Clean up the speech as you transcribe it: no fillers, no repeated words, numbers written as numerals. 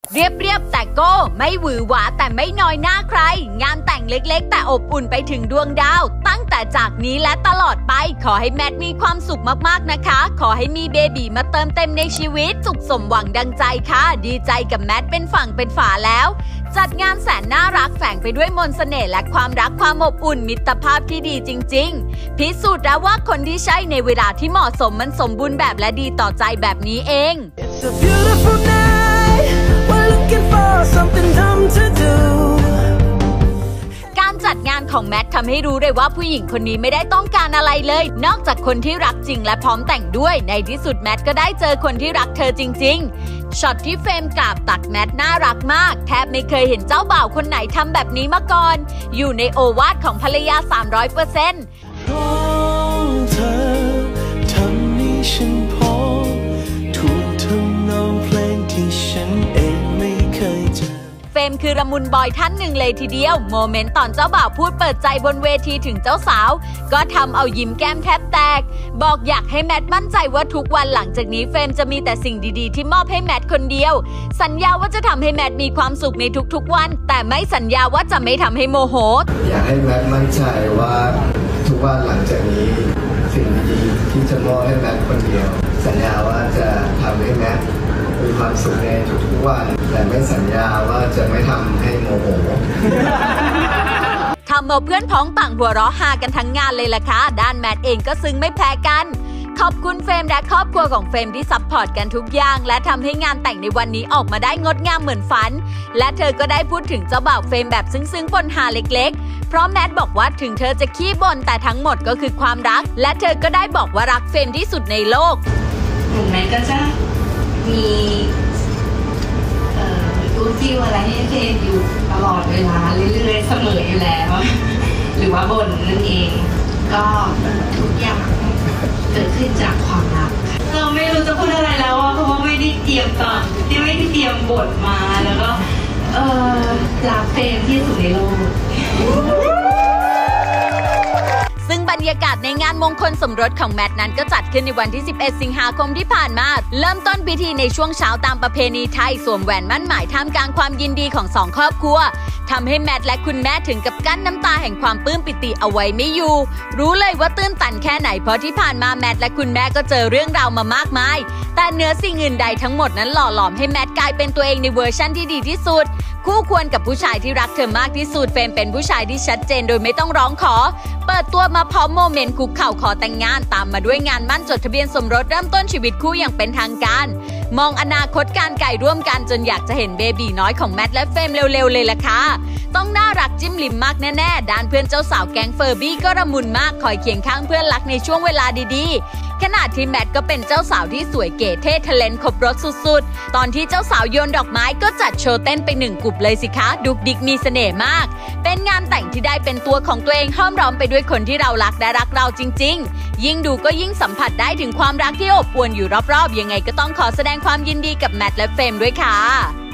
เรียบแต่โก้ไม่หวือหวาแต่ไม่น้อยหน้าใครงานแต่งเล็กๆแต่อบอุ่นไปถึงดวงดาวตั้งแต่จากนี้และตลอดไปขอให้แมทมีความสุขมากๆนะคะขอให้มีเบบีมาเติมเต็มในชีวิตสุขสมหวังดังใจค่ะดีใจกับแมทเป็นฝั่งเป็นฝาแล้วจัดงานแสนน่ารักแฝงไปด้วยมนต์เสน่ห์และความรักความอบอุ่นมิตรภาพที่ดีจริงๆพิสูจน์แล้วว่าคนที่ใช่ในเวลาที่เหมาะสมมันสมบูรณ์แบบและดีต่อใจแบบนี้เอง It's a beautiful night. We're looking for something dumb to do. การจัดงานของแมททำให้รู้เลยว่าผู้หญิงคนนี้ไม่ได้ต้องการอะไรเลยนอกจากคนที่รักจริงและพร้อมแต่งด้วยในที่สุดแมทก็ได้เจอคนที่รักเธอจริงๆช็อตที่เฟรมกราบตักแมทน่ารักมากแทบไม่เคยเห็นเจ้าบ่าวคนไหนทำแบบนี้มาก่อนอยู่ในโอวาทของภรรยา 300% ของเธอทำให้ฉันพอถูกทำนองเพลงที่ฉันเองไม่เคยเจอเฟรมคือละมุนบอยท่านหนึ่งเลยทีเดียวโมเมนต์ตอนเจ้าบ่าวพูดเปิดใจบนเวทีถึงเจ้าสาวก็ทำเอายิ้มแก้มแทบแตกบอกอยากให้แมทมั่นใจว่าทุกวันหลังจากนี้เฟรมจะมีแต่สิ่งดีๆที่มอบให้แมทคนเดียวสัญญาว่าจะทำให้แมทมีความสุขในทุกๆวันแต่ไม่สัญญาว่าจะไม่ทำให้โมโหอยากให้แมทมั่นใจว่าทุกวันหลังจากนี้สิ่งดีๆที่จะมอบให้แมทคนเดียวสัญญาว่าจะทำให้แมทมีความสุขในทุกๆวันแต่ไม่สัญญาว่าจะไม่ทำให้โมโหทำเอาเพื่อนพ้องต่างหัวเราะฮากันทั้งงานเลยล่ะค่ะด้านแมทเองก็ซึ้งไม่แพ้กันขอบคุณเฟรมและครอบครัวของเฟรมที่ซัพพอร์ตกันทุกอย่างและทำให้งานแต่งในวันนี้ออกมาได้งดงามเหมือนฝันและเธอก็ได้พูดถึงเจ้าบ่าวเฟรมแบบซึ้งๆปนฮาเล็กๆเพราะแมทบอกว่าถึงเธอจะขี้บ่นแต่ทั้งหมดก็คือความรักและเธอก็ได้บอกว่ารักเฟรมที่สุดในโลกแมทก็จะมีรู้ฟิลอะไรให้เฟรมอยู่ตลอดเวลาเรื่อยๆเสมออยู่แล้วหรือว่าบ่นนั่นเองก็ทุกอย่างเกิดขึ้นจากความรักเราไม่รู้จะพูดอะไรแล้วเพราะว่าไม่ได้เตรียมก่อนที่ไม่ได้เตรียมบทมาแล้วก็รักเฟรมที่สุดในโลกซึ่งบรรยากาศในงานมงคลสมรสของแมทนั้นก็จัดขึ้นในวันที่ 11 สิงหาคมที่ผ่านมาเริ่มต้นพิธีในช่วงเช้าตามประเพณีไทยสวมแหวนมั่นหมายท่ามกลางความยินดีของ2ครอบครัวทำให้แมทและคุณแม่ถึงกับกั้นน้ำตาแห่งความปลื้มปิติเอาไว้ไม่อยู่รู้เลยว่าตื้นตันแค่ไหนเพราะที่ผ่านมาแมทและคุณแม่ก็เจอเรื่องราวมามากมายแต่เหนือสิ่งอื่นใดทั้งหมดนั้นหล่อหลอมให้แมทกลายเป็นตัวเองในเวอร์ชั่นที่ดีที่สุดคู่ควรกับผู้ชายที่รักเธอมากที่สุดเฟรมเป็นผู้ชายที่ชัดเจนโดยไม่ต้องร้องขอเปิดตัวมาพร้อมโมเมนต์คุกเข่าขอแต่งงานตามมาด้วยงานมั่นจดทะเบียนสมรสเริ่มต้นชีวิตคู่อย่างเป็นทางการมองอนาคตการไกลร่วมกันจนอยากจะเห็นเบบีน้อยของแมทและเฟรมเร็วๆเลยล่ะค่ะต้องน่ารักจิ้มลิ้มมากแน่ๆด้านเพื่อนเจ้าสาวแก๊งเฟอร์บี้ก็ระมุนมากคอยเคียงข้างเพื่อนรักในช่วงเวลาดีๆขณะที่แมทก็เป็นเจ้าสาวที่สวยเก๋เท่ทะเลนครบรสสุดๆตอนที่เจ้าสาวโยนดอกไม้ก็จัดโชว์เต้นไป1กลุ่มเลยสิคะดุกดิกมีเสน่ห์มากเป็นงานแต่งที่ได้เป็นตัวของตัวเองห้อมล้อมไปด้วยคนที่เรารักและรักเราจริงๆยิ่งดูก็ยิ่งสัมผัสได้ถึงความรักที่อบอวลอยู่รอบๆยังไงก็ต้องขอแสดงความยินดีกับแมทและเฟรมด้วยค่ะ